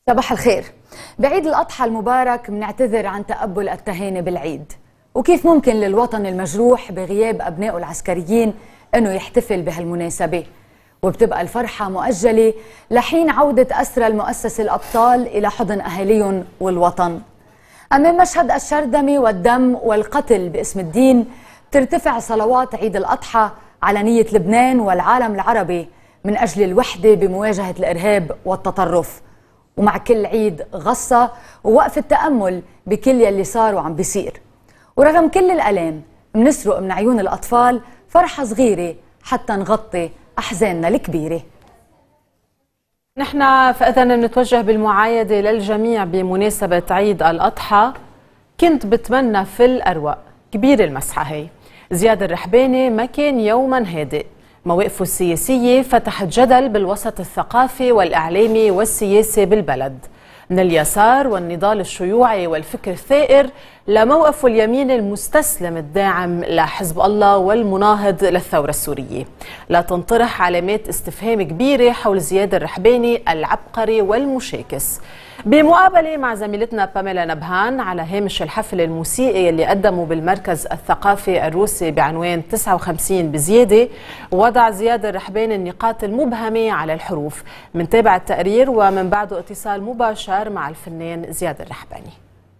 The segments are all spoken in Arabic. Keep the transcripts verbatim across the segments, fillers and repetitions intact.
صباح الخير. بعيد الأضحى المبارك بنعتذر عن تقبل التهاني بالعيد، وكيف ممكن للوطن المجروح بغياب أبنائه العسكريين أنه يحتفل بهالمناسبة، وبتبقى الفرحة مؤجلة لحين عودة أسرى المؤسسة الأبطال إلى حضن أهاليهم والوطن. أمام مشهد الشردمة والدم والقتل باسم الدين ترتفع صلوات عيد الأضحى على نية لبنان والعالم العربي من أجل الوحدة بمواجهة الإرهاب والتطرف، ومع كل عيد غصة ووقف التأمل بكل يلي صار وعم بيصير. ورغم كل الألام منسرق من عيون الأطفال فرحة صغيرة حتى نغطي أحزاننا الكبيرة. نحن فإذا نتوجه بالمعايدة للجميع بمناسبة عيد الأضحى. كنت بتمنى في الأروق كبير المسحة هي زياد الرحباني ما كان يوما هادئ. مواقفه السياسية فتحت جدل بالوسط الثقافي والإعلامي والسياسي بالبلد، من اليسار والنضال الشيوعي والفكر الثائر لموقفه اليمين المستسلم الداعم لحزب الله والمناهض للثورة السورية. لا تنطرح علامات استفهام كبيرة حول زياد الرحباني العبقري والمشاكس. بمقابلة مع زميلتنا باميلا نبهان على هامش الحفل الموسيقي اللي قدمه بالمركز الثقافي الروسي بعنوان تسعة وخمسين بزيادة، وضع زياد الرحباني النقاط المبهمة على الحروف. منتابع التقرير ومن بعده اتصال مباشر مع الفنان زياد الرحباني.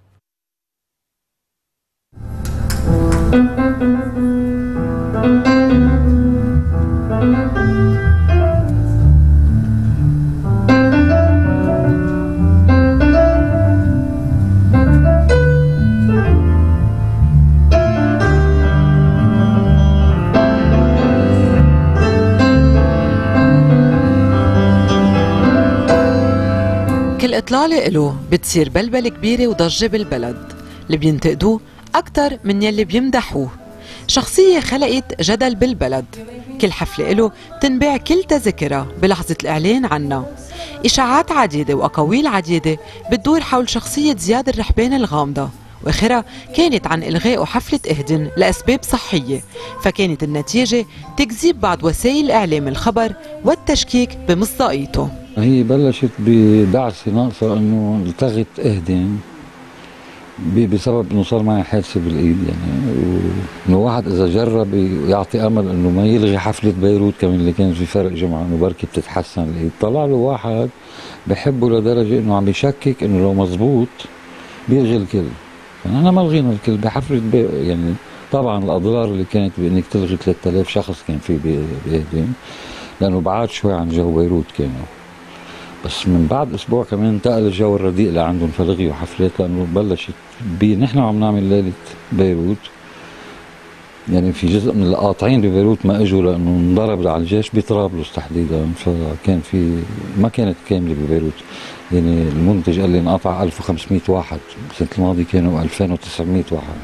كل إطلالة إله بتصير بلبلة كبيرة وضجة بالبلد، اللي بينتقدوه أكتر من يلي بيمدحوه. شخصية خلقت جدل بالبلد، كل حفلة إله تنباع كل تذكرة بلحظة الإعلان عنها. إشاعات عديدة وأقاويل عديدة بتدور حول شخصية زياد الرحباني الغامضة، وآخرها كانت عن إلغاء حفلة إهدن لأسباب صحية، فكانت النتيجة تكذيب بعض وسائل الإعلام الخبر والتشكيك بمصداقيته. هي بلشت بدعسة ناقصة انه التغت اهدن بسبب انه صار معي حادثة بالايد، يعني انه واحد اذا جرب يعطي امل انه ما يلغي حفلة بيروت كمان اللي كان في فرق جمعة انه بركي بتتحسن الايد، طلع له واحد بحبه لدرجة انه عم يشكك انه لو مزبوط بيلغي الكل. يعني انا ما لغينا الكل بحفلة بي يعني طبعا الاضرار اللي كانت بانك تلغي ثلاثة آلاف شخص كان في باهدن، لانه بعاد شوي عن جو بيروت كانوا. بس من بعد اسبوع كمان انتقل الجو الرديء لعندهم فلغيوا حفلات، لانه بلشت نحن عم نعمل ليله بيروت، يعني في جزء من القاطعين ببيروت ما اجوا لانه انضرب على الجيش بطرابلس تحديدا، فكان في ما كانت كامله ببيروت. يعني المنتج قال لي انقطع ألف وخمسمئة واحد، السنه الماضيه كانوا ألفين وتسعمئة واحد.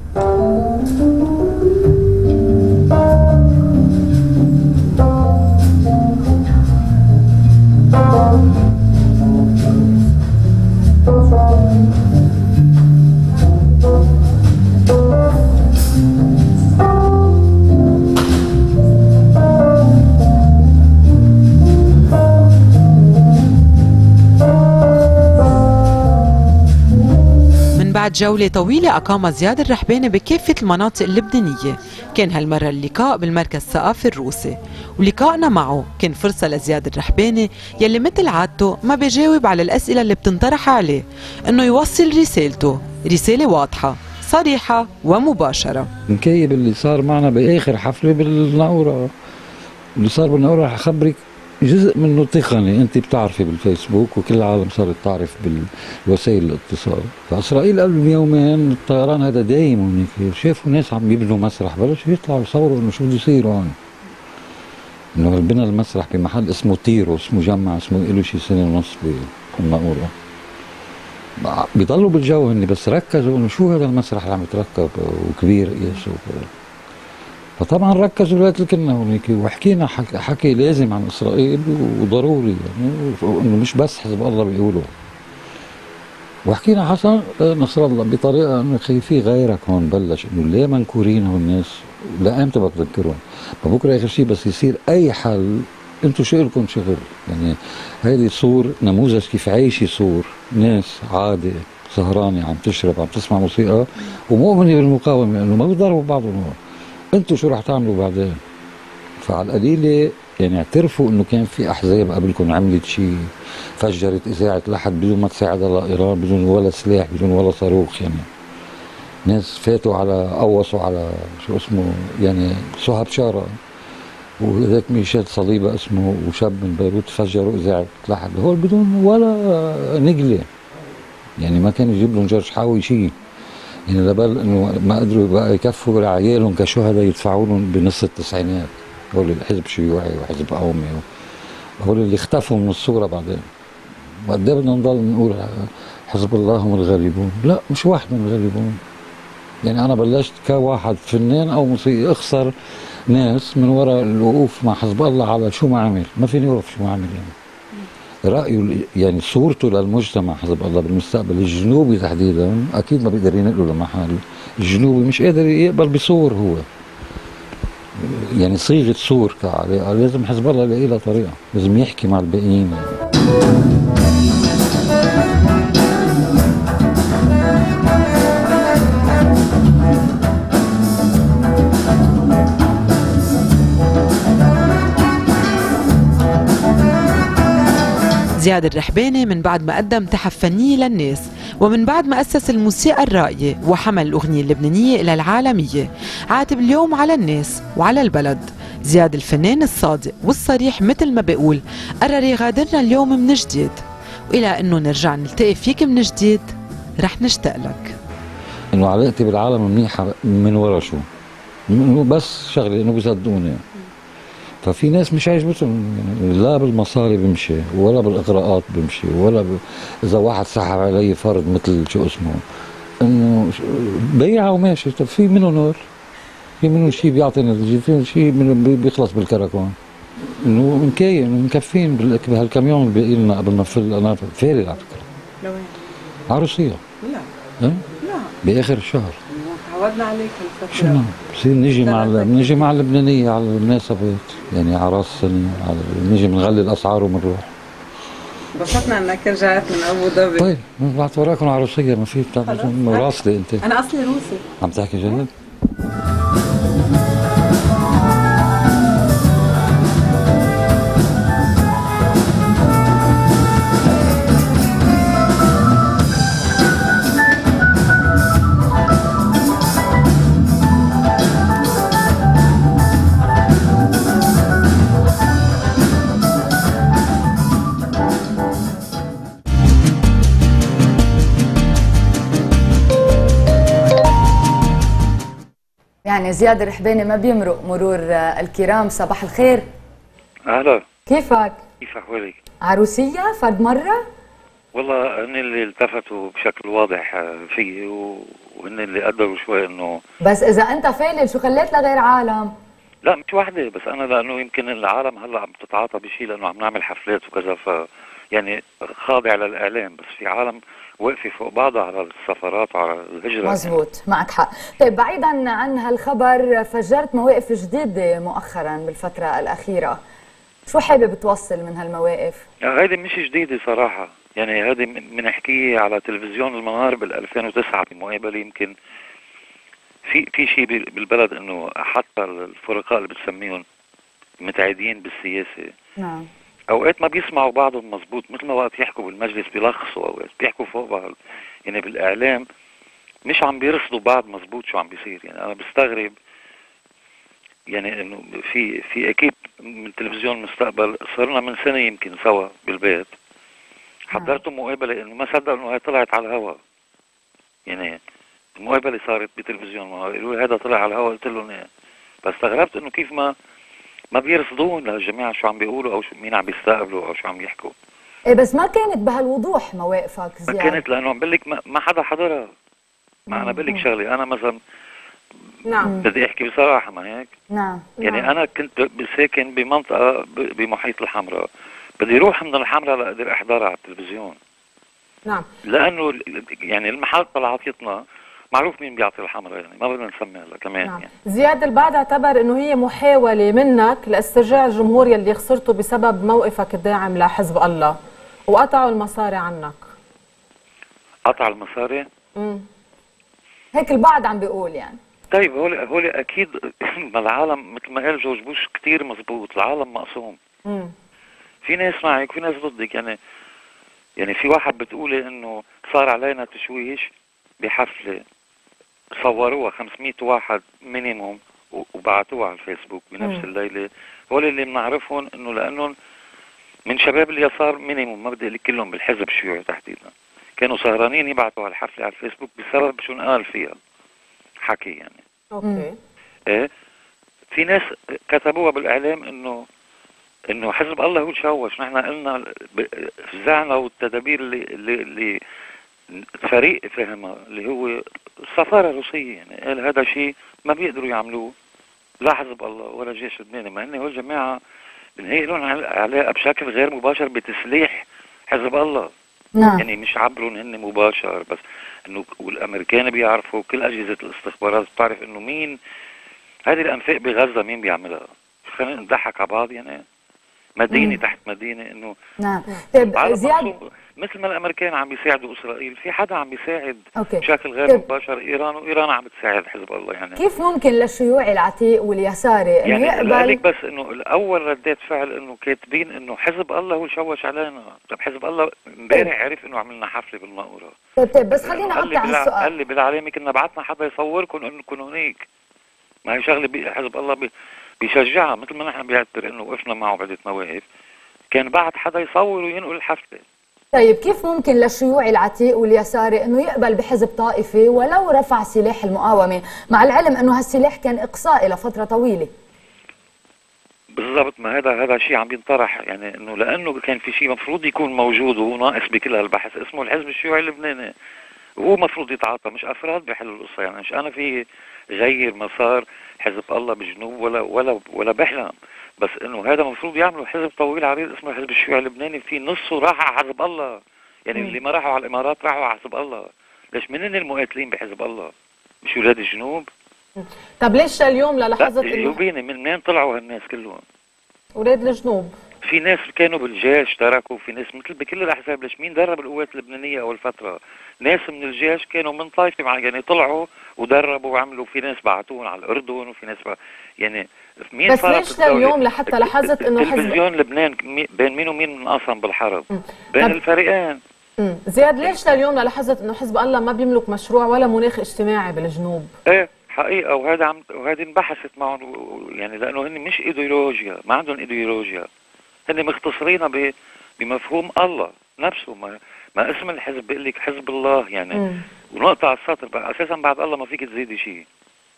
بعد جولة طويلة أقامها زياد الرحباني بكافة المناطق اللبنانية، كان هالمرة اللقاء بالمركز الثقافي الروسي، ولقائنا معه كان فرصة لزياد الرحباني يلي مثل عادته ما بيجاوب على الأسئلة اللي بتنطرح عليه، إنه يوصل رسالته، رسالة واضحة صريحة ومباشرة. مكيب اللي صار معنا بآخر حفلة بالناورة، اللي صار بالناورة رح أخبرك جزء منه تقني، انت بتعرفي بالفيسبوك وكل العالم صارت تعرف بالوسائل الاتصال. فاسرائيل قبل بيومين الطيران هذا دايم هناك، شافوا ناس عم يبنوا مسرح، بلشوا يطلعوا يصوروا انه شو بده يصير هون. انه بنى المسرح بمحل اسمه تيروس، مجمع اسمه له شي سنه ونص بالناقوره. بيضلوا بالجو هن، بس ركزوا انه شو هذا المسرح اللي عم يتركب وكبير قياسه. فطبعا ركزوا ولاد الكلنا هونيك، وحكينا حكي, حكي لازم عن اسرائيل وضروري، يعني انه مش بس حزب الله بيقولوا. وحكينا حسن نصر الله بطريقه انه خي في غيرك هون بلش، انه ليه منكورين هون الناس، لا امتى بدك تذكرهم؟ فبكره اخر شيء بس يصير اي حل انتم شو لكم شغل؟ يعني هيدي صور نموذج كيف عايشه صور ناس عادي سهرانه عم تشرب عم تسمع موسيقى ومؤمنه بالمقاومه انه ما بيضربوا بعضهم. انتم شو رح تعملوا بعدين؟ فعلى القليله يعني اعترفوا انه كان في احزاب قبلكم عملت شيء، فجرت اذاعه لحد بدون ما تساعد على ايران، بدون ولا سلاح، بدون ولا صاروخ. يعني ناس فاتوا على قوصوا على شو اسمه يعني سهى بشاره، وذاك ميشيل صليبه اسمه، وشاب من بيروت فجروا اذاعه لحد، هول بدون ولا نقله. يعني ما كان يجيب لهم جورج حاوي شيء. يعني لبال انه ما قدروا بقى يكفوا لعيالهم كشهداء يدفعوا لهم بنص التسعينات. هول الحزب شيوعي وحزب قومي، هول اللي اختفوا من الصوره بعدين. وقد ايه بدنا نضل نقول حزب الله هم الغالبون؟ لا، مش واحد من الغالبون. يعني انا بلشت كواحد فنان او موسيقي اخسر ناس من وراء الوقوف مع حزب الله على شو ما عمل، ما فيني اوقف شو ما عمل. يعني رايه يعني صورته للمجتمع حزب الله بالمستقبل الجنوبي تحديدا اكيد ما بيقدر ينقله لمحل. الجنوبي مش قادر يقبل بصور هو، يعني صيغه صور كعلي لازم حزب الله يلاقي لها طريقه، لازم يحكي مع الباقيين. يعني زياد الرحباني من بعد ما قدم تحف فنية للناس، ومن بعد ما أسس الموسيقى الراقية وحمل الأغنية اللبنانية إلى العالمية، عاتب اليوم على الناس وعلى البلد. زياد الفنان الصادق والصريح مثل ما بيقول قرر يغادرنا اليوم من جديد، وإلى أنه نرجع نلتقي فيك من جديد رح نشتاق لك. إنه علاقتي بالعالم منيحة من ورا شو؟ إنه بس شغلة إنه بيصدقوني. ففي ناس مش عاجبتهم، يعني لا بالمصاري بمشي ولا بالاغراءات بمشي ولا ب... اذا واحد سحب علي فرض مثل شو اسمه انه بيعه وماشي. طب في منه نور، في منه شيء بيعطي نتيجه، في شيء منه بيخلص بالكراكون، انه مكاين ومكفين بهالكاميون اللي باقي لنا قبل ما نفل. انا فارغ على فكره. لوين؟ عروسيه. لا ها؟ لا باخر الشهر. تعودنا عليك هالفتره. شو بصير نجي مع بنجي مع اللبنانيه على المناسبات، يعني على راس السنه، على نجي بنغلي الاسعار وبنروح. انبسطنا انك رجعت من ابو ظبي. طيب بعت وراكم عروسيه، ما في راسلي انت. انا اصلي روسي. عم تحكي جد؟ يعني زياد الرحباني ما بيمرق مرور الكرام. صباح الخير. اهلا، كيفك؟ كيف احوالك؟ عروسية فرد مرة؟ والله هن اللي التفتوا بشكل واضح فيي وهن اللي قدروا شوي انه بس اذا انت فالل شو خليت لغير عالم؟ لا مش وحده، بس انا لانه يمكن العالم هلا عم تتعاطى بشيء لانه عم نعمل حفلات وكذا، ف يعني خاضع للاعلام، بس في عالم واقفه فوق بعضها على السفرات وعلى الهجره. مزبوط، معك حق. طيب بعيدا عن هالخبر، فجرت مواقف جديده مؤخرا بالفتره الاخيره، شو حابب توصل من هالمواقف؟ هيدي مش جديده صراحه، يعني هذه بنحكيه على تلفزيون المنار بال ألفين وتسعة بمقابله. يمكن في في شيء بالبلد انه حتى الفرقاء اللي بتسميهم متعدين بالسياسه نعم اوقات ما بيسمعوا بعضهم مزبوط، مثل ما وقت يحكوا بالمجلس بيلخصوا، اوقات بيحكوا فوق بعض. يعني بالاعلام مش عم بيرصدوا بعض مزبوط شو عم بيصير. يعني انا بستغرب يعني انه في في اكيد من تلفزيون المستقبل صرنا من سنه يمكن سوا بالبيت، حضرتوا مقابله انه ما صدق انه هي طلعت على الهواء. يعني المقابله صارت بتلفزيون، ما قالوا لي هذا طلع على الهواء، قلت لهم ايه. بس استغربت انه كيف ما ما بيرصدون للجماعه شو عم بيقولوا او شو مين عم بيستقبلوا او شو عم يحكوا. ايه بس ما كانت بهالوضوح مواقفك زياد. ما كانت لانه عم بقول لك ما, ما حدا حضرها. ما انا بقول لك شغله، انا مثلا نعم بدي احكي بصراحه، ما هيك؟ نعم يعني نعم. انا كنت ساكن بمنطقه بمحيط الحمراء، بدي اروح من الحمراء لاقدر احضرها على التلفزيون. نعم لانه يعني المحل طلعتنا معروف مين بيعطي الحمراء، يعني ما بدنا نسمي هلا كمان. نعم. يعني زياد البعض اعتبر انه هي محاوله منك لاسترجاع الجمهور يلي خسرته بسبب موقفك الداعم لحزب الله، وقطعوا المصاري عنك. قطع المصاري؟ امم هيك البعض عم بيقول يعني. طيب هول هول اكيد ما العالم مثل ما قال جورج بوش كثير مزبوط، العالم مقسوم. امم في ناس معك وفي ناس ضدك. يعني يعني في واحد بتقولي انه صار علينا تشويش بحفله صوروها خمسمية واحد مينيموم وبعتوها على الفيسبوك بنفس الليله. هول اللي بنعرفهم انه لانهم من شباب اليسار مينيموم، ما بدي اقول كلهم بالحزب الشيوعي تحديدا، كانوا سهرانين يبعتوا على الحفله على الفيسبوك بسبب شو انقال فيها حكي يعني. اوكي. ايه في ناس كتبوها بالاعلام انه انه حزب الله هو شوش. نحن قلنا فزعنا والتدابير اللي اللي, اللي فريق فهمها اللي هو السفاره الروسيه، يعني قال هذا شيء ما بيقدروا يعملوه لا حزب الله ولا جيش لبناني، مع انه هول الجماعه بنهي لهم علاقه بشكل غير مباشر بتسليح حزب الله. نعم. يعني مش عبرهم هن مباشر، بس انه والامريكان بيعرفوا، كل اجهزه الاستخبارات بتعرف انه مين هذه الانفاق بغزه مين بيعملها. خلينا نضحك على بعض يعني، مدينه مم. تحت مدينه انه نعم. طيب زياد، مثل ما الامريكان عم بيساعدوا اسرائيل، في حدا عم بيساعد أوكي. بشكل غير طيب. مباشر ايران، وايران عم بتساعد حزب الله. يعني كيف ممكن للشيوعي العتيق واليساري انه يعني يقبل؟ يعني بس انه الاول ردات فعل انه كاتبين انه حزب الله هو شوش علينا. طب حزب الله امبارح عرف انه عملنا حفله بالمقوره. طيب طيب بس خلينا اقطع السؤال. قال لي بالعلامه كنا بعتنا حدا يصوركم انكم هنيك. ما هي شغله حزب الله بي بيشجعها، مثل ما نحن بيعتبر انه وقفنا معه بعده مواقف، كان بعد حدا يصور وينقل الحفله. طيب كيف ممكن للشيوعي العتيق واليساري انه يقبل بحزب طائفي ولو رفع سلاح المقاومه، مع العلم انه هالسلاح كان اقصائي لفتره طويله؟ بالضبط، ما هذا هذا شيء عم بينطرح، يعني انه لانه كان في شيء مفروض يكون موجود وهو ناقص بكل هالبحث اسمه الحزب الشيوعي اللبناني، وهو مفروض يتعاطى، مش افراد بيحلوا القصه. يعني مش انا في غير مسار حزب الله بجنوب ولا ولا ولا بحلم، بس انه هذا المفروض يعملوا حزب طويل عريض اسمه الحزب الشيوعي اللبناني، في نصه راح على حزب الله. يعني م. اللي ما راحوا على الامارات راحوا على حزب الله. ليش منين المقاتلين بحزب الله؟ مش ولاد الجنوب؟ طب ليش اليوم للحظه جاوبيني، من منين طلعوا هالناس كلهم؟ ولاد الجنوب. في ناس كانوا بالجيش تركوا، في ناس مثل بكل الاحزاب. ليش مين درب القوات اللبنانيه اول فتره؟ ناس من الجيش كانوا من طائفه مع، يعني طلعوا ودربوا وعملوا. في ناس بعتوهم على الاردن وفي ناس بع... يعني مين بس ليش لليوم لحتى لاحظت انه حزب تلفزيون لبنان بين مين ومين انقسم بالحرب؟ م. بين الفريقين. امم زياد ليش لليوم لاحظت انه حزب الله ما بيملك مشروع ولا مناخ اجتماعي بالجنوب؟ ايه حقيقه، وهذا عم وهذه انبحثت معهم، يعني لانه هن مش ايديولوجيا، ما عندهم ايديولوجيا، هن مختصرين ب... بمفهوم الله نفسه. ما, ما اسم الحزب بيقول لك حزب الله يعني. مم. ونقطع السطر بقى. اساسا بعد الله ما فيك تزيدي شيء.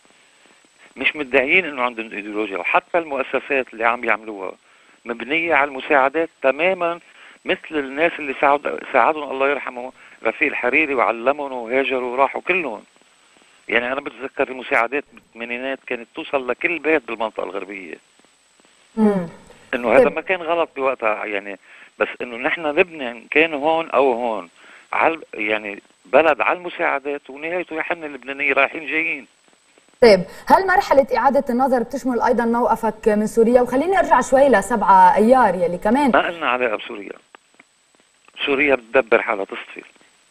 مش مدعيين انه عندهم ايديولوجيا، وحتى المؤسسات اللي عم يعملوها مبنيه على المساعدات تماما، مثل الناس اللي ساعد ساعدهم الله يرحمه رفيق الحريري وعلمهم وهاجروا وراحوا كلهم. يعني انا بتذكر المساعدات بالثمانينات كانت توصل لكل بيت بالمنطقه الغربيه. امم انه هذا ما كان غلط بوقتها يعني، بس انه نحن لبنان كان هون او هون على يعني بلد على المساعدات، ونهايته يحن اللبنانيه رايحين جايين. طيب هل مرحله اعاده النظر بتشمل ايضا موقفك من سوريا؟ وخليني ارجع شوي لسبعة ايار يلي كمان ما قلنا علاقه بسوريا. سوريا بتدبر حالها تصفي.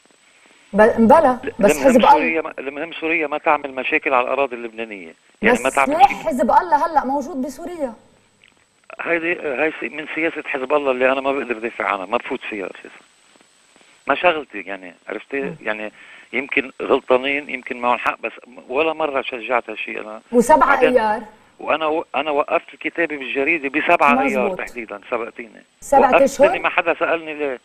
بلا بس حزب الله المهم سوريا ما تعمل مشاكل على الاراضي اللبنانيه، يعني بس ما تعمل ليه حزب الله هلا موجود بسوريا؟ هيدي هاي من سياسه حزب الله اللي انا ما بقدر دافع عنها، ما بفوت فيها اساسا. ما شغلتي يعني، عرفتي؟ يعني يمكن غلطانين، يمكن معهم حق، بس ولا مره شجعت هالشيء انا. وسبعة ايار وانا انا وقفت كتابي بالجريده بسبعة ايار تحديدا، سبقتيني سبعة اشهر. ما حدا سالني ليه.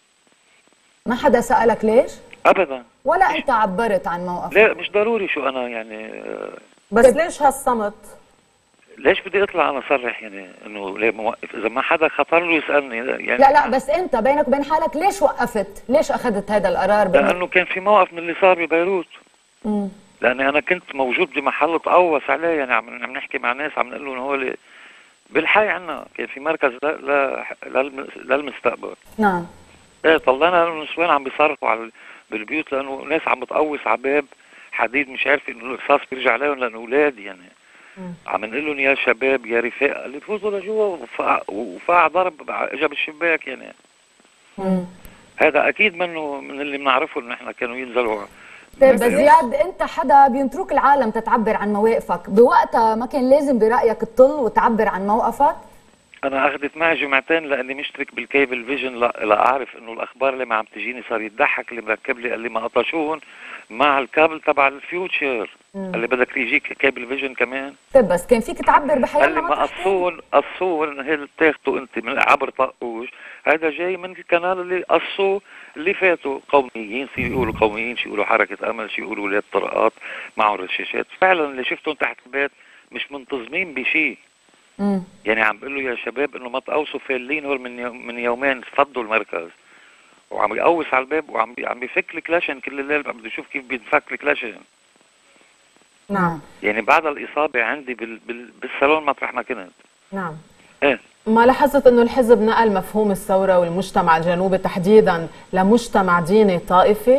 ما حدا سالك ليش؟ ابدا. ولا انت عبرت عن موقفك؟ لا مش ضروري شو انا يعني. بس ليش هالصمت؟ ليش بدي اطلع انا اصرح يعني انه ليه موقف؟ اذا ما حدا خطر له يسالني يعني. لا لا بس انت بينك وبين حالك ليش وقفت؟ ليش اخذت هذا القرار؟ لانه كان في موقف من اللي صار ببيروت. امم لاني انا كنت موجود بمحل تقوص عليه، يعني عم عم نحكي مع ناس عم نقول لهم هول بالحي عنا كان في مركز ل... ل... للمستقبل. نعم. ايه طلعنا النسوان عم بيصرخوا على بالبيوت لانه ناس عم بتقوص على باب حديد مش عارف انه الرصاص بيرجع لهم لانه اولاد يعني. مم. عم نقول لهم يا شباب يا رفاق اللي فوزوا لجوا وفاع, وفاع ضرب اجى بالشباك يعني. مم. هذا اكيد منه من اللي بنعرفه انه احنا كانوا ينزلوا. طيب بس زياد، انت حدا بينترك العالم تتعبر عن مواقفك، بوقتها ما كان لازم برايك تطل وتعبر عن موقفك؟ انا اخذت معي جمعتين لاني مشترك بالكيبل فيجن لا, لا اعرف انه الاخبار اللي ما عم تجيني صار يضحك اللي مركب لي قال لي ما قطشوهم مع الكابل تبع الفيوتشر اللي بدك يجيك كيبل فيجن كمان. طيب بس كان فيك تعبر بحياه قال لي ما قصون قصون هي تاخذوا انت من عبر طقوش، هذا جاي من الكنال اللي قصوه اللي فاتوا قوميين، شي يقولوا قوميين، شي يقولوا حركه امل، شي يقولوا ولاد طرقات معهم رشاشات. فعلا اللي شفتهم تحت البيت مش منتظمين بشيء. امم يعني عم بقول له يا شباب انه ما تقوصوا فالين هول من يوم من يومين فضوا المركز، وعم يقوص على الباب وعم بي عم بيفك الكلاشن كل الليل، بده يشوف كيف بينفك الكلاشن. نعم. يعني بعد الاصابه عندي بال بال بالصالون مطرح ما كنت. نعم. ايه ما لاحظت انه الحزب نقل مفهوم الثوره والمجتمع الجنوبي تحديدا لمجتمع ديني طائفي؟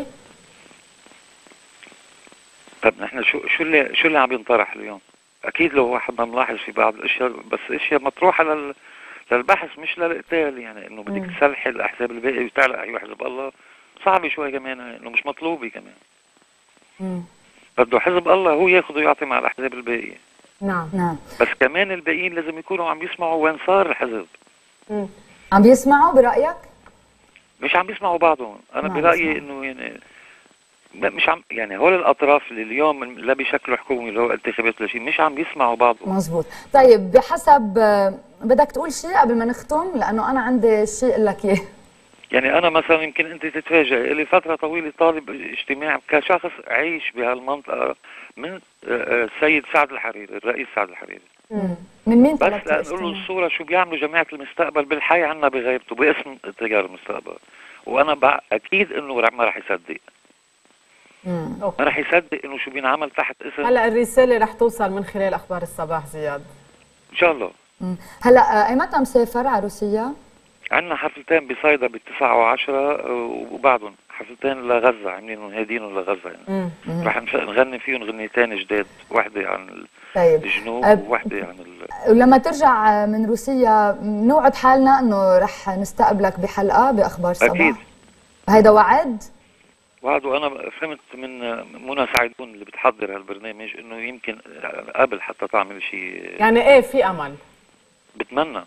طب نحن شو شو اللي شو اللي عم ينطرح اليوم؟ اكيد لو واحد ما ملاحظ في بعض الاشياء، بس اشياء مطروحه لل للبحث مش للقتال، يعني انه بدك تسلحي الاحزاب الباقي وتعلق ايوه حزب الله صعبه شوي كمان، انه مش مطلوبه كمان. امم بده حزب الله هو ياخذ ويعطي مع الاحزاب الباقيه. نعم نعم. بس كمان الباقيين لازم يكونوا عم يسمعوا وين صار الحزب. امم عم بيسمعوا برايك؟ مش عم بيسمعوا بعضهم. انا نعم برايي انه يعني مش عم يعني هول الاطراف اللي اليوم لا بيشكلوا حكومه اللي هو انتخابات ولا شيء مش عم بيسمعوا بعضهم. مزبوط. طيب بحسب، بدك تقول شيء قبل ما نختم؟ لانه انا عندي شيء اقول لك اياه. يعني انا مثلا يمكن انت تتفاجئ لي فتره طويله طالب اجتماع كشخص عايش بهالمنطقه من السيد سعد الحريري، الرئيس سعد الحريري. امم من مين بس طلبت لنقول له الصوره شو بيعملوا جماعه المستقبل بالحي عنا بغيبته باسم تيار المستقبل، وانا بقى اكيد انه ما راح يصدق. امم ما راح يصدق انه شو بينعمل تحت اسم. هلا الرساله رح توصل من خلال اخبار الصباح زياد ان شاء الله. مم. هلا ايمتى مسافر على روسيا؟ عندنا حفلتين بصيدا بالتسعة وعشرة وبعدهم حفلتين لغزة عاملينهم هادينهم لغزة يعني. رح نغني فيهم غنيتين جداد، واحدة عن طيب. الجنوب أب... وواحدة عن ال... ولما ترجع من روسيا نوعد حالنا انه رح نستقبلك بحلقة باخبار صباح. اكيد هيدا وعد؟ وعد. وانا فهمت من منى سعيدون اللي بتحضر هالبرنامج انه يمكن قبل حتى تعمل شيء، يعني ايه في امل. بتمنى.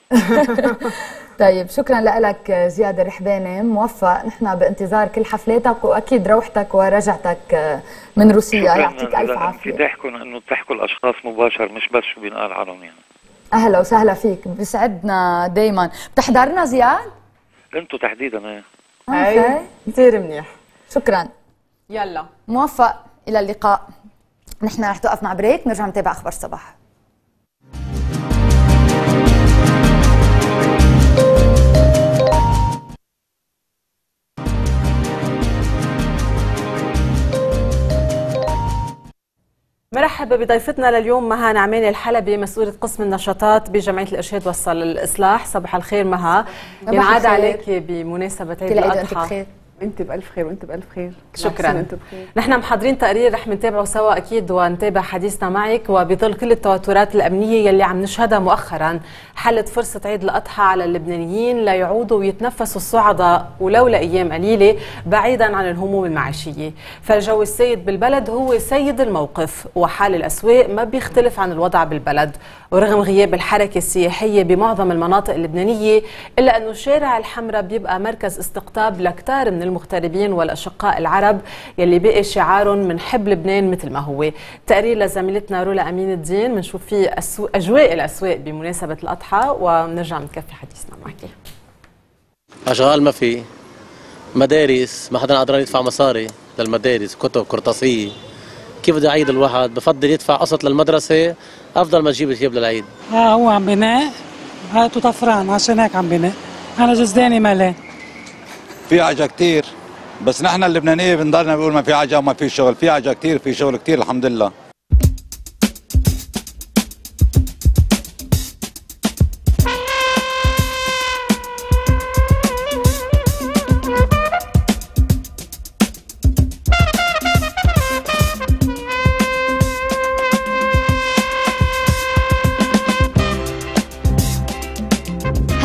طيب شكرا لك زياد الرحباني، موفق، نحن بانتظار كل حفلاتك واكيد روحتك ورجعتك من روسيا. يعطيك الف عافيه. انفتاحكم انه تحكوا الاشخاص مباشر مش بس شو بينقال عنهم يعني. اهلا وسهلا فيك، بيسعدنا دايما. بتحضرنا زياد؟ انتوا تحديدا ايه. اي كثير منيح. شكرا. يلا موفق، الى اللقاء. نحن رح توقف مع بريك، نرجع نتابع اخبار الصباح. مرحبا بضيفتنا لليوم مها نعماني الحلبي، مسؤولة قسم النشاطات بجمعية الإرشاد والإصلاح. صباح الخير مها، ينعاد عليك بمناسبة عيد الأضحى. انت بالف خير وانت بالف خير. شكرا. انت بخير. نحن محضرين تقرير رح نتابعه سوا اكيد ونتابع حديثنا معك، وبظل كل التوترات الامنيه يلي عم نشهدها مؤخرا حلت فرصه عيد الاضحى على اللبنانيين ليعودوا ويتنفسوا الصعداء ولو لايام قليله بعيدا عن الهموم المعيشيه، فالجو السيد بالبلد هو سيد الموقف، وحال الاسواق ما بيختلف عن الوضع بالبلد، ورغم غياب الحركه السياحيه بمعظم المناطق اللبنانيه الا انه شارع الحمراء بيبقى مركز استقطاب لكتار من المغتربين والاشقاء العرب يلي بقي شعارهم من حب لبنان مثل ما هو. تقرير لزميلتنا رولا امين الدين بنشوف فيه اجواء الاسواق بمناسبه الاضحى وبنرجع نكفي حديثنا معك. اشغال ما في، مدارس ما حدا قادر يدفع مصاري للمدارس، كتب قرطاسيه، كيف بده يعيد الواحد؟ بفضل يدفع قسط للمدرسه افضل ما تجيب ثياب للعيد. اه هو عم بناء، هاتوا طفران عشان هيك عم بناء، انا جزداني مالي. في حاجه كثير، بس نحن اللبنانيه بنضلنا بنقول ما في حاجه وما في شغل، في حاجه كثير، في شغل كثير الحمد لله.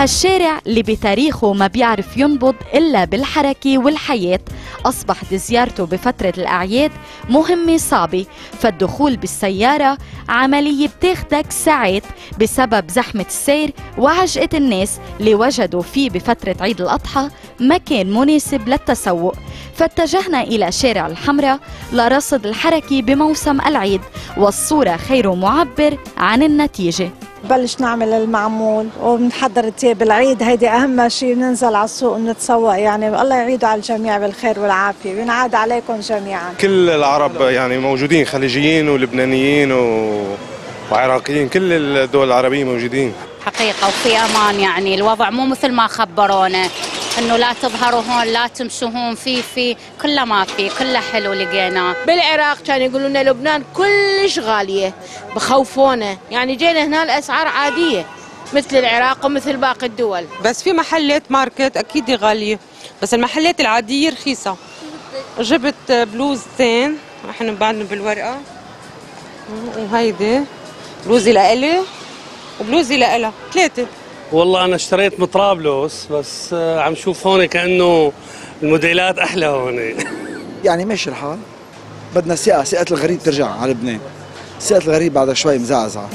هالشارع اللي بتاريخه ما بيعرف ينبض إلا بالحركة والحياة أصبحت زيارته بفترة الأعياد مهمة صعبة، فالدخول بالسيارة عملية بتاخدك ساعات بسبب زحمة السير وعجقة الناس اللي وجدوا فيه بفترة عيد الأضحى مكان مناسب للتسوق، فاتجهنا إلى شارع الحمراء لرصد الحركة بموسم العيد، والصورة خير معبر عن النتيجة. بلش نعمل المعمول وبنحضر تياب العيد، هيدي أهم شيء، ننزل على السوق ونتسوق. يعني الله يعيد على الجميع بالخير والعافية، وينعاد عليكم جميعا. كل العرب يعني موجودين، خليجيين ولبنانيين و... وعراقيين، كل الدول العربية موجودين حقيقة وفي أمان. يعني الوضع مو مثل ما خبرونا انه لا تظهروا هون لا تمشوا هون، في في كله ما في، كله حلو لقيناه. بالعراق كانوا يقولوا لنا لبنان كلش غاليه، بخوفونا، يعني جينا هنا الاسعار عاديه مثل العراق ومثل باقي الدول. بس في محلات ماركت اكيد غاليه، بس المحلات العاديه رخيصه. جبت بلوزتين رح نبعدن بالورقه، وهيدي بلوزي لإلي وبلوزي لإلها، ثلاثه. والله أنا اشتريت من طرابلس، بس عم شوف هون كأنه الموديلات أحلى هون. يعني ماشي الحال، بدنا الثقة، ثقة الغريب ترجع على لبنان. ثقة الغريب بعد شوي مزعزعة.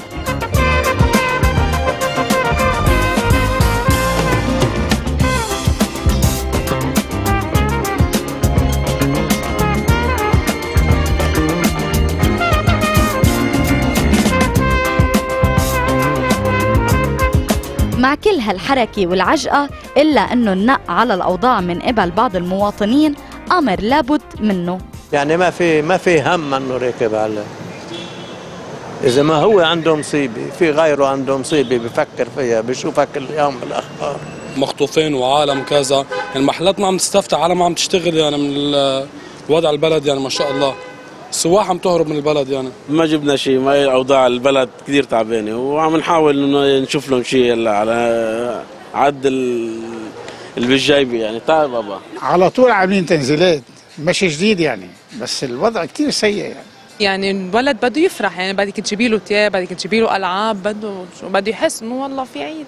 مع كل هالحركة والعجقة إلا أنه النق على الأوضاع من قبل بعض المواطنين أمر لابد منه. يعني ما في ما في هم أنه راكب على، إذا ما هو عنده مصيبة في غيره عنده مصيبة بفكر فيها، بشوفها كل يوم بالأخبار. مخطوفين وعالم كذا، المحلات ما عم تستفتح، عالم ما عم تشتغل يعني من الوضع البلد، يعني ما شاء الله السواح عم تهرب من البلد. يعني ما جبنا شيء، ما اوضاع البلد كثير تعبانه، وعم نحاول انه نشوف لهم شيء هلا على عد اللي بالجايبه. يعني تعال بابا على طول عاملين تنزيلات، ماشي جديد يعني، بس الوضع كثير سيء. يعني يعني الولد بده يفرح، يعني بدك تجيبي له ثياب، بدك تجيبي له العاب، بده بده يحس انه والله في عيد.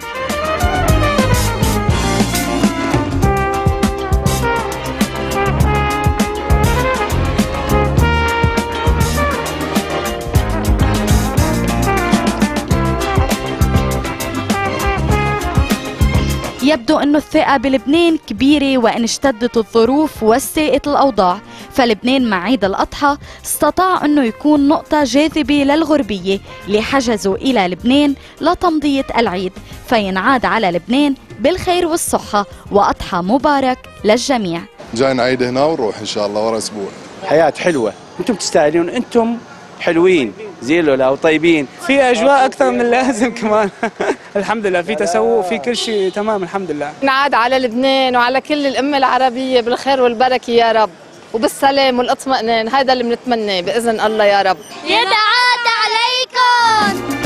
يبدو أنه الثقة بلبنان كبيرة، وإن اشتدت الظروف وساءت الأوضاع، فلبنان مع عيد الأضحى استطاع أنه يكون نقطة جاذبة للغربية اللي حجزوا إلى لبنان لتمضية العيد، فينعاد على لبنان بالخير والصحة، وأضحى مبارك للجميع. جاي نعيد هنا ونروح إن شاء الله ورا أسبوع. حياة حلوة، أنتم تستاهلون، أنتم حلوين زيلولا وطيبين، في اجواء اكثر من اللازم كمان. الحمد لله في تسوق وفي كل شيء تمام الحمد لله. نعاد على لبنان وعلى كل الامه العربيه بالخير والبركه يا رب، وبالسلام والاطمئنان، هذا اللي بنتمناه باذن الله يا رب. يتعاد عليكم.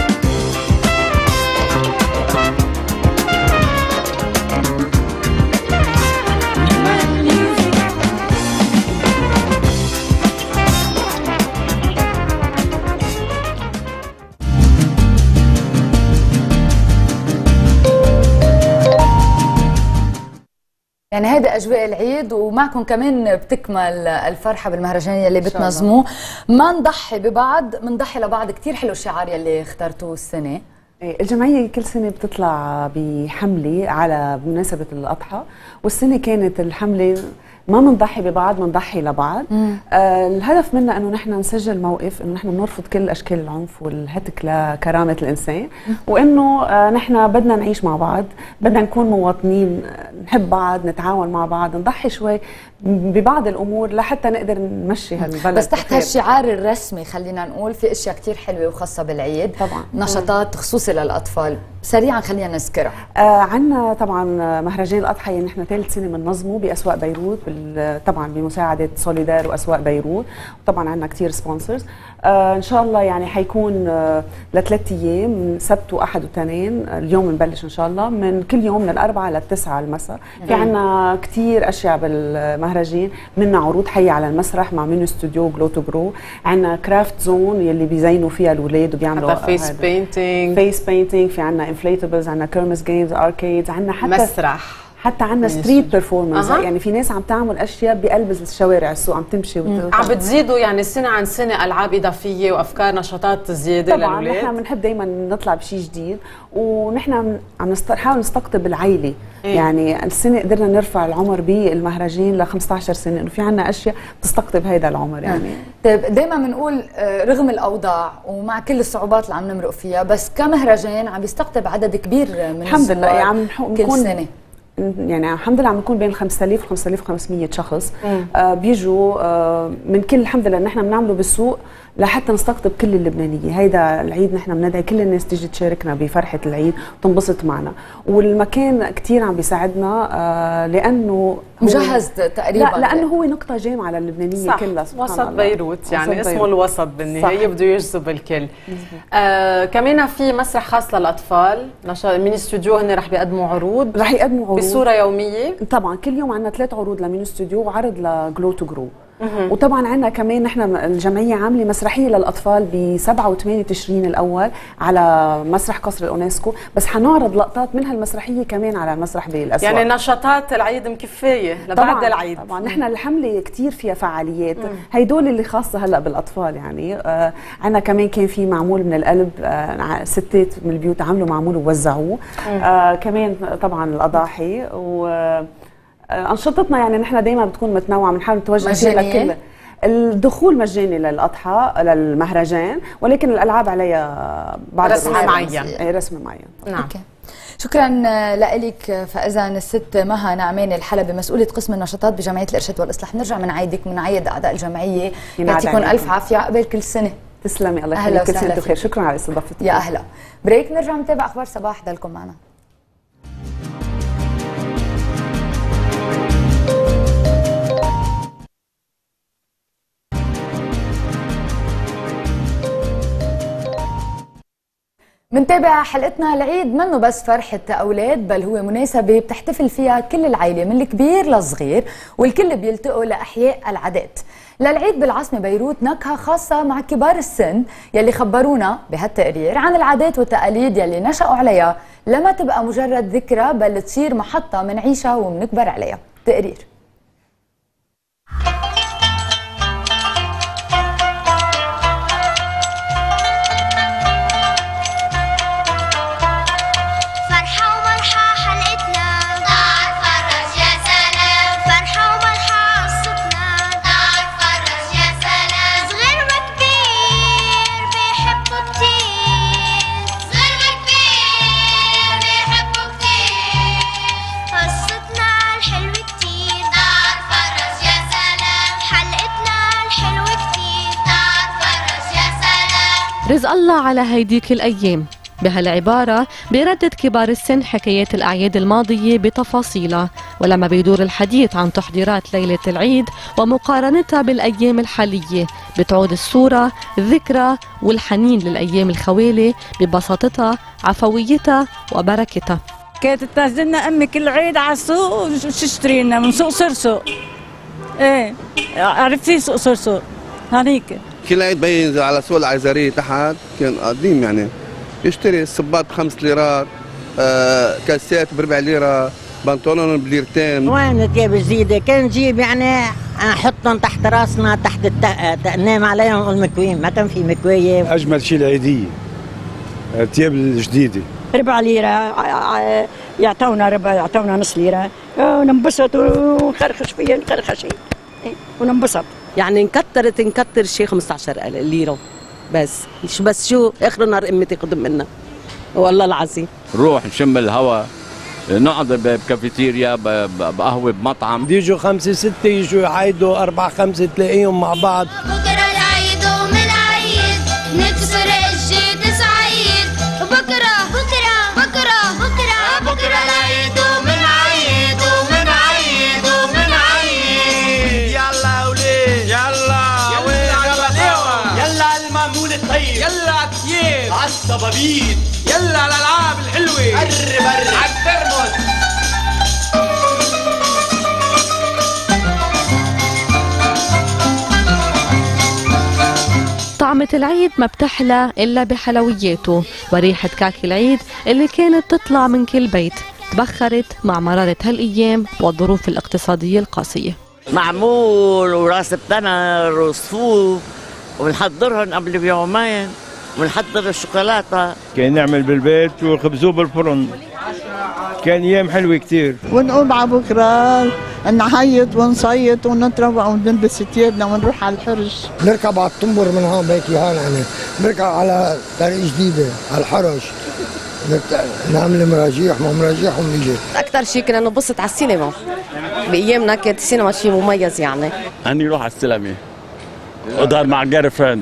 يعني هيدا أجواء العيد، ومعكم كمان بتكمل الفرحة بالمهرجان يلي بتنظموه. ما نضحي ببعض، منضحي لبعض. كتير حلو الشعار يلي اخترتوه السنة. الجمعية كل سنة بتطلع بحملة على مناسبة الأضحى، والسنة كانت الحملة ما منضحي ببعض، منضحي لبعض. آه الهدف منا انه نحن نسجل موقف انه نحن بنرفض كل اشكال العنف والهتك لكرامه الانسان، وانه آه نحن بدنا نعيش مع بعض، بدنا نكون مواطنين، نحب بعض، نتعاون مع بعض، نضحي شوي ببعض الامور لحتى نقدر نمشي هالبلد. بس تحت هالشعار الرسمي خلينا نقول في اشياء كثير حلوه وخاصه بالعيد. طبعا نشاطات خصوصي للاطفال، سريعا خلينا نذكرها. آه عندنا طبعا مهرجان الاضحى اللي نحن ثالث سنه بننظمه باسواق بيروت طبعا بمساعده سوليدار واسواق بيروت، وطبعا عندنا كثير سبونسرز. آه ان شاء الله يعني حيكون آه لثلاث ايام، من سبت واحد واثنين. اليوم نبلش ان شاء الله من كل يوم من الاربعاء للتسعه المساء. في عندنا كثير اشياء بالمهرجان، منا عروض حيه على المسرح مع مينو ستوديو جلو تو جرو، عندنا كرافت زون يلي بيزينوا فيها الاولاد وبيعملوا فيس بينتينج فيس بينتينج، في عندنا انفليتبلز، عندنا كيرمس جيمز، اركيدز، عندنا حتى مسرح، حتى عندنا ستريت بيرفورمانس. أه. يعني في ناس عم تعمل اشياء بقلب الشوارع السوق، عم تمشي وت... عم بتزيدوا يعني سنه عن سنه العاب اضافيه وافكار نشاطات زياده طبعا للولاد. نحن بنحب دائما نطلع بشيء جديد، ونحن عم نحاول نستقطب العائله. إيه؟ يعني السنه قدرنا نرفع العمر بالمهرجان ل خمسة عشر سنه، انه في عندنا اشياء بتستقطب هذا العمر يعني. طيب دائما بنقول رغم الاوضاع ومع كل الصعوبات اللي عم نمرق فيها، بس كمهرجان عم يستقطب عدد كبير من الحمد لله. يعني عم كل سنه يعني الحمد لله عم نكون بين خمسة آلاف و خمسة آلاف وخمسمية شخص. آه بيجوا آه من كل، الحمد لله نحن بنعمله بالسوق لحتى نستقطب كل اللبنانيه. هيدا العيد نحن بندعي كل الناس تيجي تشاركنا بفرحه العيد وتنبسط معنا، والمكان كثير عم بيساعدنا آه لانه مجهز تقريبا. لا لانه هو نقطه جامعه للبنانيه كلها. وسط الله. بيروت يعني وسط اسمه بيروت. الوسط بالنهايه بده يجذب الكل. آه كمان في مسرح خاص للاطفال، ميني ستوديو هن رح بيقدموا عروض، رح يقدموا عروض بصوره يوميه. طبعا كل يوم عندنا ثلاث عروض لميني ستوديو وعرض لجلو تو جرو. وطبعا عندنا كمان نحن الجمعيه عامله مسرحيه للاطفال ب سبعة وثمانية تشرين الاول على مسرح قصر الأونسكو، بس حنعرض لقطات من هالمسرحيه كمان على المسرح بالاسواق. يعني نشاطات العيد مكفيه لبعد العيد. طبعا نحن الحمله كثير فيها فعاليات، هيدول اللي خاصه هلا بالاطفال يعني. آه عندنا كمان كان في معمول من القلب، آه ستات من البيوت عملوا معمول ووزعوه. آه كمان طبعا الاضاحي و أنشطتنا يعني نحن دائما بتكون متنوعة، بنحاول نتوجه فيها لكل. الدخول مجاني للأضحى للمهرجان، ولكن الألعاب عليها بعض رسم معين. اي رسم معين. نعم. أوكي. شكرا لك. فإذا الست مها نعمان الحلبي مسؤولة قسم النشاطات بجمعية الإرشاد والإصلاح، بنرجع بنعيدك بنعيد أعضاء الجمعية، يعطيكم ألف عافية قبل كل سنة. تسلمي الله يخليك، كل سنة بخير. شكرا على استضافتك. يا أهلا. بريك نرجع نتابع أخبار صباح، ضلكم معنا. منتابع حلقتنا. العيد منه بس فرحة أولاد، بل هو مناسبة بتحتفل فيها كل العائلة من الكبير للصغير، والكل بيلتقوا لإحياء العادات. للعيد بالعاصمة بيروت نكهة خاصة مع كبار السن يلي خبرونا بهالتقرير عن العادات والتقاليد يلي نشأوا عليها لما تبقى مجرد ذكرى، بل تصير محطة منعيشها ومنكبر عليها. تقرير. رزق الله على هيديك الأيام. بهالعبارة بيردد كبار السن حكايات الأعياد الماضية بتفاصيلها، ولما بيدور الحديث عن تحضيرات ليلة العيد ومقارنتها بالأيام الحالية بتعود الصورة، الذكرى والحنين للأيام الخوالي ببساطتها، عفويتها وبركتها. كانت تنزلنا أمي كل عيد على السوق وتشتري لنا من سوق صرصور. ايه عرفتي سوق صرصور هذيك كل عيد بينزل على سوق العزارية تحت، كان قديم يعني يشتري الصباط بخمس ليرات، آه كاسات بربع ليرة، بنطلون بليرتين. وين الثياب الجديدة؟ كان نجيب يعني نحطهم تحت راسنا، تحت التق ننام عليهم المكوين، ما كان في مكوية. أجمل شيء العيدية الثياب الجديدة، ربع ليرة يعطونا ربع، يعطونا نص ليرة وننبسط ونخرخش فيها، نخرخش وننبسط. يعني انكترت انكتر شيء خمسة عشر ليرة بس، شو بس شو اخر نهار امتي قدم منا والله العظيم. نروح نشم الهواء، نقعد بكافيتيريا، بقهوه، بمطعم. بيجوا خمسه سته يجوا يعيدوا اربعه خمسه تلاقيهم مع بعض. بكره العيد ومن عيد نكسر الجيد سعيد، بكره بكره بكره بكره بكره العيد ومن عيد ومن عيد ومن عيد. على الصبابيط، يلا على الالعاب الحلوه، قرب قرب على الترمس. طعمة العيد ما بتحلى إلا بحلوياته، وريحة كعك العيد اللي كانت تطلع من كل بيت تبخرت مع مرارة هالأيام والظروف الاقتصادية القاسية. معمول وراس بتنر وصفوف وبنحضرهم قبل بيومين، ونحضر الشوكولاتة. كان نعمل بالبيت وخبزوه بالفرن، كان ايام حلوه كثير. ونقوم على بكره نعيط ونصيط ونتروق ونلبس ثيابنا ونروح على الحرج. نركب على الطنبر من هون بيت هون، يعني نركب على طريق جديده على الحرج، نعمل مراجيح ومراجيح ونيجي. اكثر شيء كنا ننبسط على السينما، بايامنا كانت السينما شيء مميز يعني. اني اروح على السينما اظهر مع جير فريند.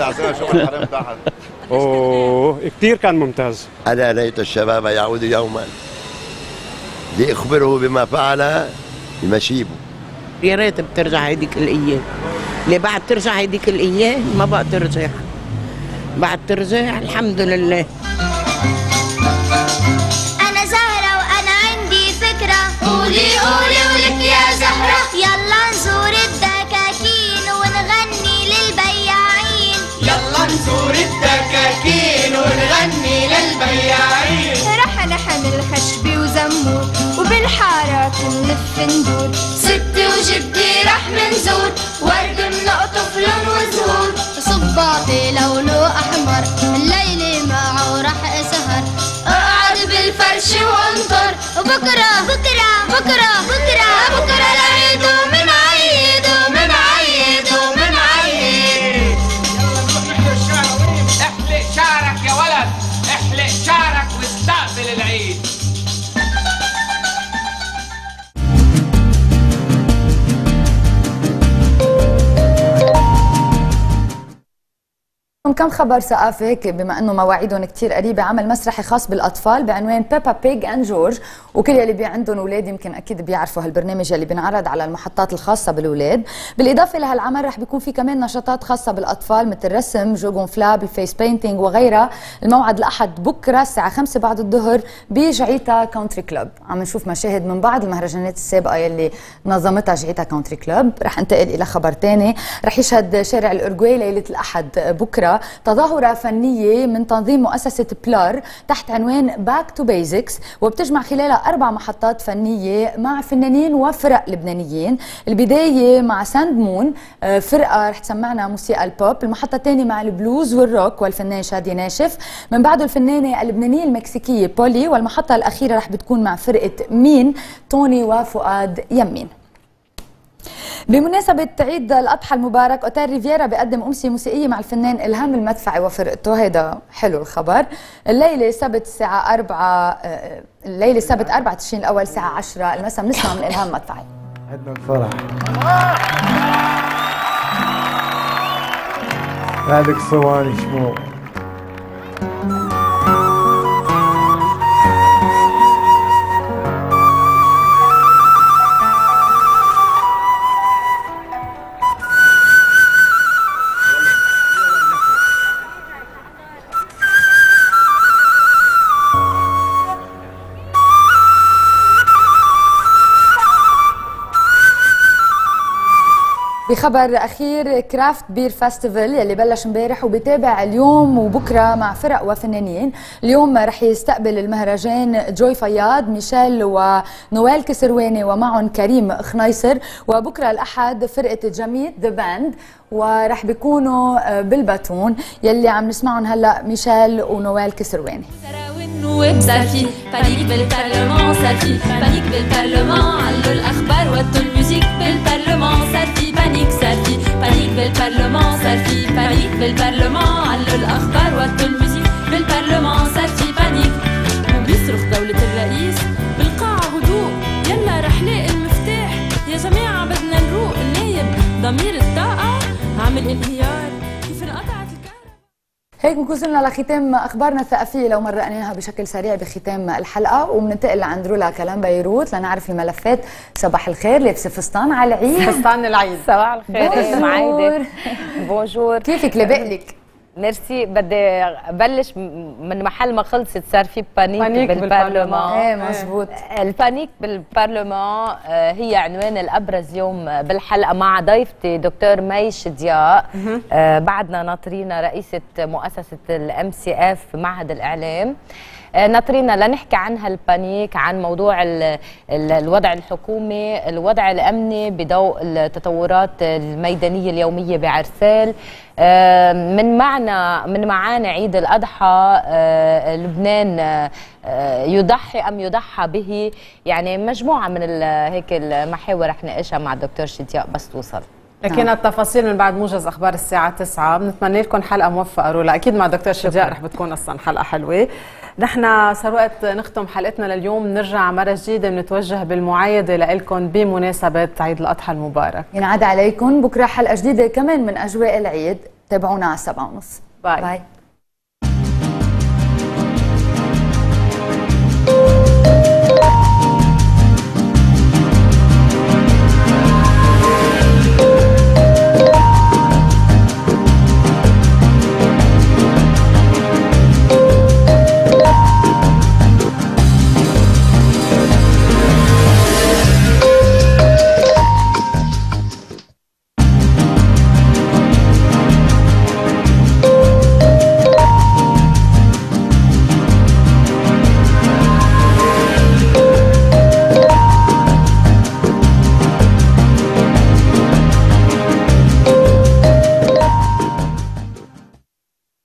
اوه كثير كان ممتاز. انا ليت الشباب يعود يوما ليخبره بما فعل بمشيبه. يا ريت بترجع هيديك الايام، اللي بعد ترجع هيديك الايام ما بقى ترجع، بعد ترجع الحمد لله. انا زهرة وانا عندي فكرة، قولي قولي ولك يا زهرة، يلا نزور الدكاكين ونغني للبياعين، يلا نزور الدكاكين ونغني للبياعين. رح نحمل خشبي وزمور وبالحارات نلف ندور، ستي وجدي رح منزور، ورد بنقطف لون وزهور، صباطي لولو احمر، الليلة معه رح اسهر، اقعد بالفرش وانطر، وبكره بكره بكره بكره بكره العيد ومن عيد ومن عيد ومن عيد. احلق شعرك يا ولد، احلق شعرك واستقبل العيد. كم خبر ثقافي هيك بما انه مواعيدهم كثير قريبه. عمل مسرحي خاص بالاطفال بعنوان بيبا بيج اند جورج، وكل يلي بي عندهم اولاد يمكن اكيد بيعرفوا هالبرنامج يلي بينعرض على المحطات الخاصه بالاولاد. بالاضافه لهالعمل رح بيكون في كمان نشاطات خاصه بالاطفال مثل الرسم، جوجون فلاب، الفيس بينتينج وغيرها. الموعد الاحد بكره الساعه خمسة بعد الظهر بجعيتا كونتري كلوب. عم نشوف مشاهد من بعض المهرجانات السابقه يلي نظمتها جعيتا كونتري كلوب. رح انتقل الى خبر ثاني. رح يشهد شارع الأورجواي ليله الاحد بكره تظاهرة فنية من تنظيم مؤسسة بلار تحت عنوان باك تو بيزكس، وبتجمع خلالها أربع محطات فنية مع فنانين وفرق لبنانيين. البداية مع ساند مون، فرقة رح تسمعنا موسيقى البوب. المحطة الثانية مع البلوز والروك والفنان شادي ناشف، من بعده الفنانة اللبنانية المكسيكية بولي، والمحطة الأخيرة رح بتكون مع فرقة مين، توني وفؤاد يمين. بمناسبة عيد الأضحى المبارك أوتيل ريفيرا بيقدم أمسية موسيقية مع الفنان إلهام المدفعي وفرقته. هيدا حلو الخبر. الليلة السبت الساعة أربعة، الليلة السبت أربعة تشرين الأول الساعة عشرة المساء بنسمع من إلهام المدفعي. عندنا الفرح هذيك صواني شموع. بخبر أخير، كرافت بير فاستيفال يلي بلش امبارح وبيتابع اليوم وبكره مع فرق وفنانين. اليوم رح يستقبل المهرجان جوي فياض، ميشيل ونوال كسرواني ومعهم كريم خنيصر، وبكره الأحد فرقة جميت ذا باند، ورح بيكونوا بالباتون يلي عم نسمعهم هلا ميشيل ونوال كسرواني. وبسافي بانيك بالبرلمان سافي بانيك بالبرلمان علوا الاخبار وطوا الموسيقى بالبرلمان سافي بانيك سافي بانيك بالبرلمان سافي بانيك بالبرلمان علوا الاخبار وطوا الموسيقى بالبرلمان سافي بانيك. وبيصرخ دولة الرئيس بالقاعة هدوء، يلا رح لاقي المفتاح يا جماعة بدنا نروق. النايب ضمير الطاقة عامل انهيار كيف انقطعت. هيك بنكون وصلنا لختام اخبارنا الثقافيه لو مرقناها بشكل سريع بختام الحلقه، وبننتقل لعند رولا كلام بيروت لنعرف الملفات. صباح الخير، لابسه فستان على العيد. فستان العيد. صباح الخير. بونجور. بونجور. كيفك؟ لابق لك؟ ميرسي. بدي ابلش من محل ما خلصت. صار في بانيك, بانيك بالبرلمان. ايه مزبوط. البانيك بالبرلمان هي عنوان الابرز اليوم بالحلقه مع ضيفتي دكتور مي شدياق. بعدنا ناطرينا رئيسه مؤسسه الام سي اف معهد الاعلام. ناطرينا لنحكي عن هالبانيك، عن موضوع ال ال الوضع الحكومي، الوضع الامني بضوء التطورات الميدانيه اليوميه بعرسال. من معنى من معاني عيد الاضحى لبنان يضحي ام يضحى به، يعني مجموعه من هيك المحاور رح نناقشها مع الدكتور شدياق بس توصل. لكن التفاصيل من بعد موجز اخبار الساعه تسعة. بنتمنى لكم حلقه موفقه. رولا اكيد مع دكتور شدياق رح بتكون اصلا حلقه حلوه. نحن صار وقت نختم حلقتنا لليوم، نرجع مره جديده بنتوجه بالمعايده لكم بمناسبه عيد الاضحى المبارك. ينعاد عليكم بكره حلقه جديده كمان من اجواء العيد. تابعونا على سبعة ونص. باي, باي.